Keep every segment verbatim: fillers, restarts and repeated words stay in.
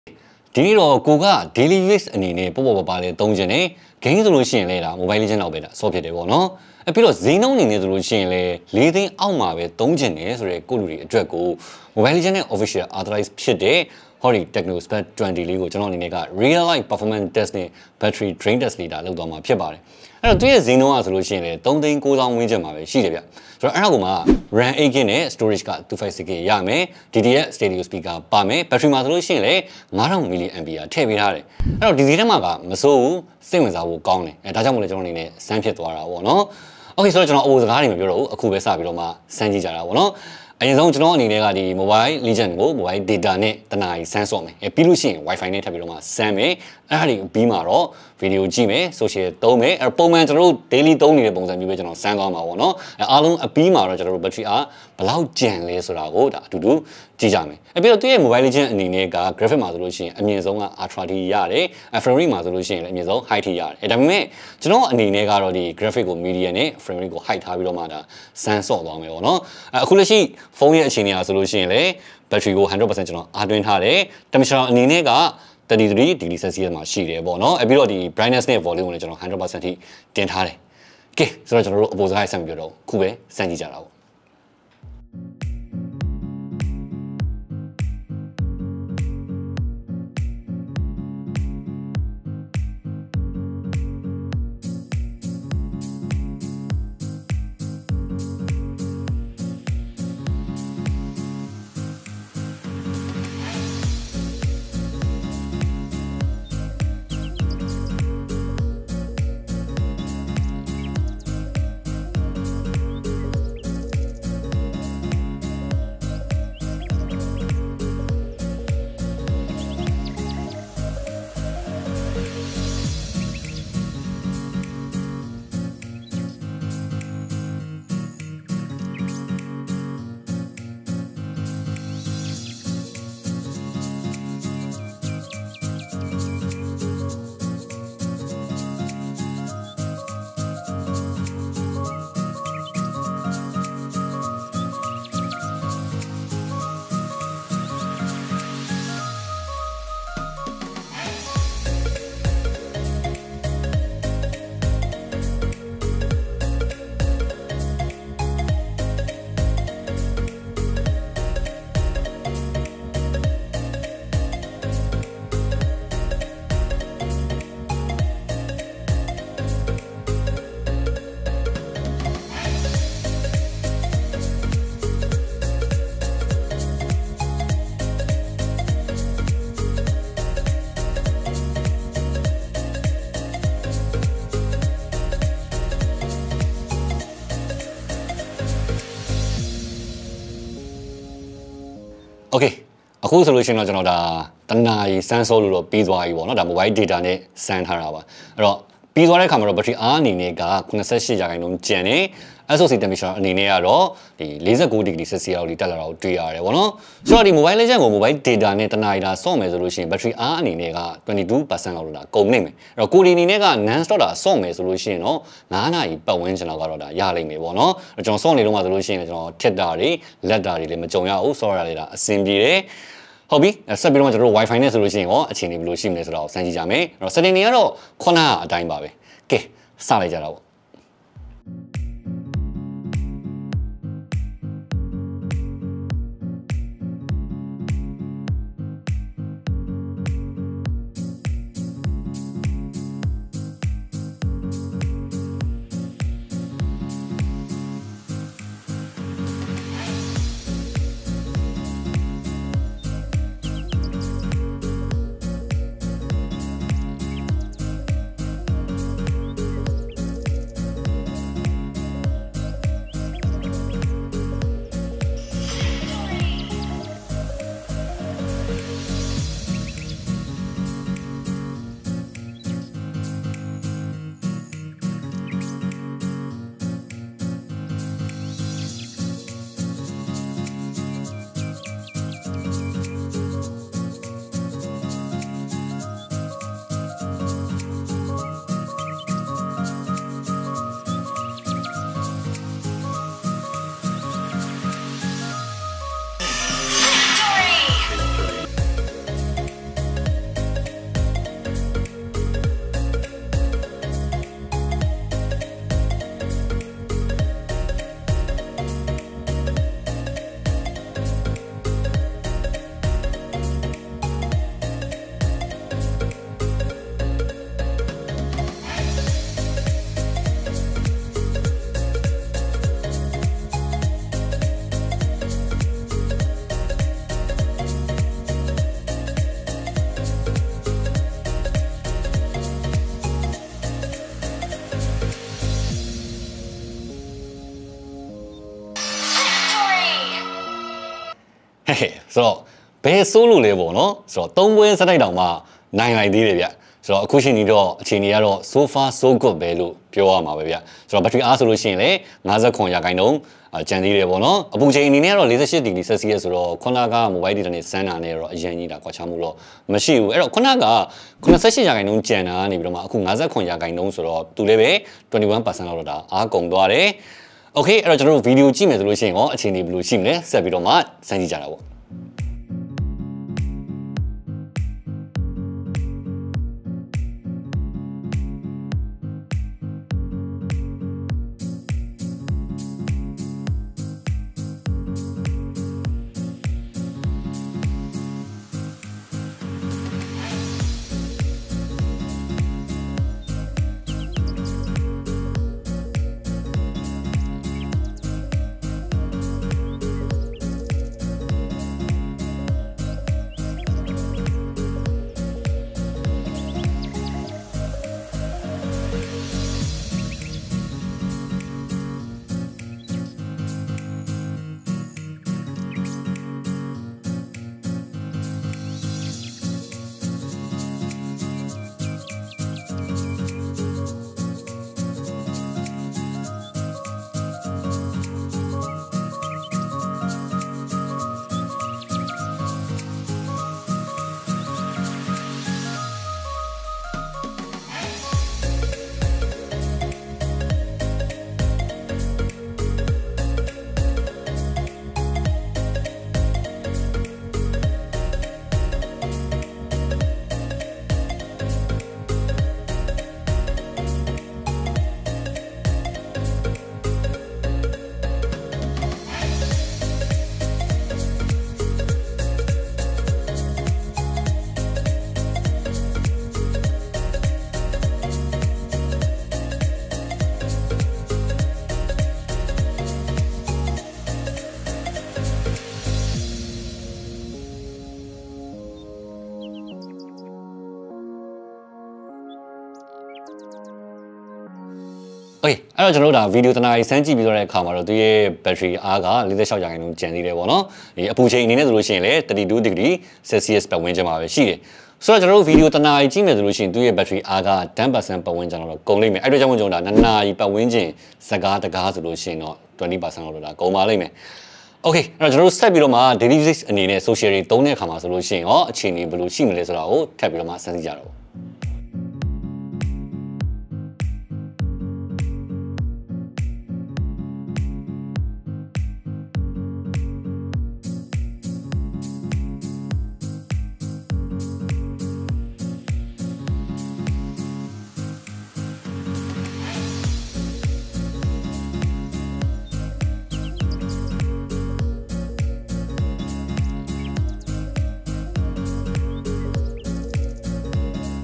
ဒီနေ့တော့ကိုက daily use အနေနဲ့ပေါ့ပေါ့ပါပါလေးသုံးချင်တယ် game ဆိုလို့ရှိရင်လည်းဒါ mobile legend လောက်ပဲဒါဆော့ဖြစ်တယ်ပေါ့နော်အဲ့ပြီးတော့ဈေးနှုန်းအနေနဲ့ဆိုလို့ရှိရင်လည်း၄သိန်းအောက်မှာပဲသုံးချင်တယ်ဆိုတဲ့ကိုလူတွေအတွက်ကို mobile legend နဲ့ official authorized ဖြစ်တဲ့ ဟောဒီ Tecno Spark twenty လေးကိုကျွန်တော်အနေနဲ့က real life performance test နဲ့ battery drain test လေးဒါလုပ်သွားမှာဖြစ်ပါတယ်အဲ့တော့သူရဲ့ဈေးနှုန်းကဆိုလို့ရှိရင်လည်းသုံးသိန်းကိုးသောင်းဝန်းကျင်မှာပဲရှိတယ်ဗျဆိုတော့အဲ့ဒါကမှ RAM eight gig နဲ့ storage ကtwo fifty-six gig ရမယ် D D S stereo speaker ပါမယ် battery မှာဆိုလို့ရှိရင်လည်းfive thousand milliampere ထည့်ပေးထားတယ်အဲ့တော့ဒီဈေးထဲမှာကမစိုးဘူးစိတ်ဝင်စားဖို့ကောင်းတယ်အဲဒါကြောင့်မို့လဲကျွန်တော်အနေနဲ့စမ်းဖြစ်သွားတာပေါ့နော် okay ဆိုတော့ကျွန်တော်အပေါ်စကားတွေမပြောတော့ဘူးအခုပဲစပြီးတော့မှစမ်းကြည့်ကြတာပေါ့နော်အရင်ဆုံးကျွန်တော်အနေနဲ့ကဒီ mobile legend ကို mobile data နဲ့တနားရီစမ်းဆော့မယ်အဲပြီးလို့ရှိရင် wifi နဲ့ထပ်ပြီးတော့မှစမ်းမယ်အဲ့ဒါတွေပြီးမှတော့ video ကြည့်မယ် social သုံးမယ်အဲ့ပုံမှန်ကျွန်တော်တို့ daily သုံးနေတဲ့ပုံစံမျိုးပဲကျွန်တော်စမ်းသွားမှာပေါ့နော်အဲအားလုံးအပြီးမှာတော့ကျွန်တော်တို့ battery အားဘယ်လောက်ကျန်လဲဆိုတာကိုဒါအတူတူကြည့်ကြမယ်အဲပြီးတော့သူရဲ့ mobile legend အနေနဲ့က graphic မှာဆိုလို့ရှိရင်အမြင့်ဆုံးက ultra ထိရတယ်အဲ frame rate မှာဆိုလို့ရှိရင်လည်းအမြင့်ဆုံး high ထိရတယ်အဲဒါပေမဲ့ကျွန်တော်အနေနဲ့ကတော့ဒီ graphic ကို medium နဲ့ frame rate ကို high ထားပြီးတော့မှဒါစမ်းဆော့သွားမယ်ပေါ့နော်အဲအခုလက်ရှိဖုန်းရဲ့အခြေအနေအားဆိုလို့ရှိရင်လည်း battery ကိုone hundred percent ကျွန်တော်အားသွင်းထားတယ် temperature အနေနဲ့ကthirty-three degree Celsius မှာရှိတယ်ပေါ့နော်အဲပြီးတော့ဒီ brightness နဲ့ volume ကိုလည်းကျွန်တော်one hundred percent ထိတင်ထားတယ်ကဲဆိုတော့ကျွန်တော်တို့အပေါ်စကားဆက်မပြောတော့ခုပဲစမ်းကြည့်ကြတာပေါ့โอเคအခုဆိုလို့ရှိရင်တော့ကျွန်တော်ဒါတနားရီစမ်းဆော့လို့တော့ပြီးသွားပြီပေါ့နော်ဒါ mobile data နဲ့စမ်းထားတာပါအဲ့တော့ပြီးသွားတဲ့ခါမှာတော့ battery အားအနေနဲ့ကninety-eightရာခိုင်နှုန်းကျန်တယ် S O C temperature အနေနဲ့ကတော့ဒီforty-nine ဒီဂရီ Celsius လောက်တက်လာတာကိုတွေ့ရတယ်ပေါ့နော်ဆိုတော့ဒီ mobile legend ကို mobile data နဲ့တနားရီဒါဆော့မယ်ဆိုလို့ရှိရင် battery အားအနေနဲ့ကtwenty-two percent လောက်ဒါကုန်နေမယ်အဲ့တော့ကိုဒီအနေနဲ့က non stop ဒါဆော့မယ်ဆိုလို့ရှိရင်တော့nineနာရီပတ်ဝန်းကျင်လောက်ကတော့ဒါရလိမ့်မယ်ပေါ့နော်ကျွန်တော်ဆော့နေတော့မှဆိုလို့ရှိရင်ကျွန်တော်ထက်တာတွေလက်တာတွေလည်းမကြုံရဘူးဆော့ရတာအဆင်ပြေတယ်ဟုတ်ပြီဆက်ပြီးတော့ကျွန်တော်တို့ wifi နဲ့ဆိုလို့ရှိရင်ရောအခြေအနေဘယ်လိုရှိမလဲဆိုတော့စမ်းကြည့်ကြမယ်အဲ့တော့ setting တွေကတော့ခုနကအတိုင်းပါပဲကဲစလိုက်ကြတာပေါ့ဆိုတော့ဘယ်ဆိုးလို့လဲပေါ့နော်ဆိုတော့သုံးပွဲစတိုက်တောင်မှနိုင်လိုက်သေးတယ်ဗျဆိုတော့အခုချိန်ကြီးတော့အချိန်ကြီးကတော့ so far so good ပဲလို့ပြောရမှာပဲဗျဆိုတော့ battery အားဆိုလို့ရှိရင်လည်းfifty-nineရာခိုင်နှုန်းကျန်သေးတယ်ပေါ့နော်အပူချိန်အနေနဲ့ကတော့forty-eight ဒီဂရီ Celsius ဆိုတော့ခုနက mobile data နဲ့စမ်းတာနဲ့တော့အရင်ကြီးတာကွာခြားမှုတော့မရှိဘူးအဲ့တော့ခုနကeighty-eightရာခိုင်နှုန်းကျန်တာကနေပြီးတော့မှအခုfifty-nineရာခိုင်နှုန်းဆိုတော့သူလည်းပဲtwenty-one percent လောက်တော့ဒါအားကုန်သွားတယ်โอเคအဲ့တော့ကျွန်တော်တို့ဗီဒီယိုကြည့်မယ်ဆိုလို့ရှိရင်ရောအခြေအနေဘယ်လိုရှိမလဲဆက်ပြီးတော့မှစမ်းကြည့်ကြတာပေါ့โอเคအဲ့တော့ကျွန်တော်တို့ဒါဗီဒီယိုတနားကြီးစမ်းကြည့်ပြီးတော့တဲ့အခါမှာတော့သူရဲ့ battery အားကforty-sixရာခိုင်နှုန်းကျန်သေးတယ်ပေါ့နော်ဒီအပူချိန်အနေနဲ့ဆိုလို့ရှိရင်လည်းthirty-two degree Celsius ပတ်ဝန်းကျင်မှာပဲရှိတယ်ဆိုတော့ကျွန်တော်တို့ဗီဒီယိုတနားကြီးကြည့်မယ်ဆိုလို့ရှိရင်သူရဲ့ battery အားကten percent ပတ်ဝန်းကျင်တော့ကုန်လိမ့်မယ်အဲ့တော့ကြောင့်ကျွန်တော်ဒါနှစ်နာရီပတ်ဝန်းကျင်စကားတကားဆိုလို့ရှိရင်တော့twenty percent လောက်တော့ဒါကုန်ပါလိမ့်မယ်โอเคအဲ့တော့ကျွန်တော်တို့ဆက်ပြီးတော့မှ daily basis အနေနဲ့ social တွေသုံးတဲ့အခါမှာဆိုလို့ရှိရင်ရောအခြေအနေဘယ်လိုရှိမလဲဆိုတာကိုထပ်ပြီးတော့မှစမ်းကြည့်ကြတော့โ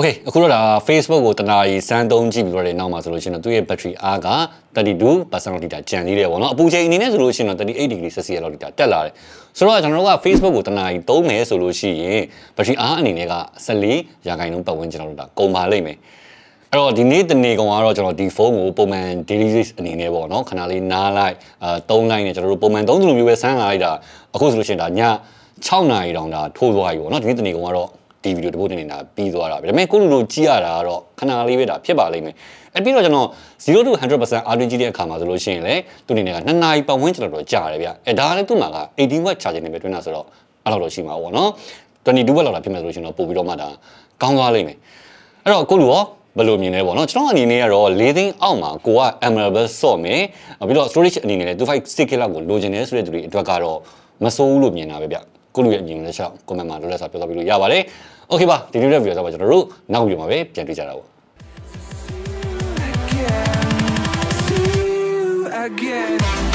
Okay အခုတော့ဒါ Facebook ကိုတနာရီစမ်းသုံးကြည့်ပြီးတော့လည်းနောက်မှာဆိုလို့ရှိရင်တော့သူ့ရဲ့ battery အားက thirty-two percent လောက်ထိတာကျန်သေးတယ်ပေါ့နော်အပူချိန်အနေနဲ့ဆိုလို့ရှိရင်တော့ thirty-eight degree Celsius လောက်ထိတာတက်လာတယ်ဆိုတော့ကျွန်တော်တို့က Facebook ကိုတနာရီသုံးမယ်ဆိုလို့ရှိရင် battery အားအနေနဲ့ကfourteenရာခိုင်နှုန်းပတ်ဝန်းကျင်လောက်တာကုန်ပါလိမ့်မယ်အဲ့တော့ဒီနေ့တနေ့ကောင်ကတော့ကျွန်တော်ဒီဖုန်းကိုပုံမှန် daily use အနေနဲ့ပေါ့နော်ခဏလေးနားလိုက်အဲသုံးလိုက်နဲ့ကျွန်တော်တို့ပုံမှန်သုံးသလိုမျိုးပဲဆန်းလာလိုက်တာအခုဆိုလို့ရှိရင်ဒါညsixနာရီတောင်ဒါထိုးသွားပြီပေါ့နော်ဒီနေ့တနေ့ကောင်ကတော့ဒီဗီဒီယိုတပုတ်တင်နေတာပြီးသွားတာပဲဒါပေမဲ့ကိုလူလိုကြည့်ရတာကတော့ခဏလေးပဲဒါဖြစ်ပါလိမ့်မယ်အဲပြီးတော့ကျွန်တော်zero to one hundred percent အားတွင်းကြည့်တဲ့အခါမှာဆိုလို့ရှိရင်လေသူအနေနဲ့ကtwoနာရီပတ်ဝန်းကျင်တော့ကြာတယ်ဗျအဲဒါလည်းသူ့မှာကeighteen watt charging နဲ့ပဲတွင်းတာဆိုတော့အဲ့လိုတော့ရှိမှာပေါ့နော်twenty-two watt လောက်လာဖြစ်မယ်ဆိုလို့ရှိရင်တော့ပို့ပြီးတော့မှဒါကောင်းသွားလိမ့်မယ်အဲ့တော့ကိုလူရောဘယ်လိုမြင်လဲပေါ့နော်ကျွန်တော်အနေနဲ့ကတော့fourသိန်းအောက်မှာကိုက emerald ဆော့မယ်ပြီးတော့ storage အနေနဲ့လည်းtwo fifty-six G လောက်ကိုလိုချင်တယ်ဆိုတဲ့သူတွေအတွက်ကတော့မစိုးဘူးလို့မြင်တာပဲဗျကိုလူရဲ့အမြင်လည်းရှောက် comment မှာလိုလက်စာပြောပြလို့ရပါတယ် okay ပါဒီနေ့ video တော့ကျွန်တော်တို့နောက်ဗီဒီယိုမှာပဲပြန်တွေ့ကြတာပေါ့ again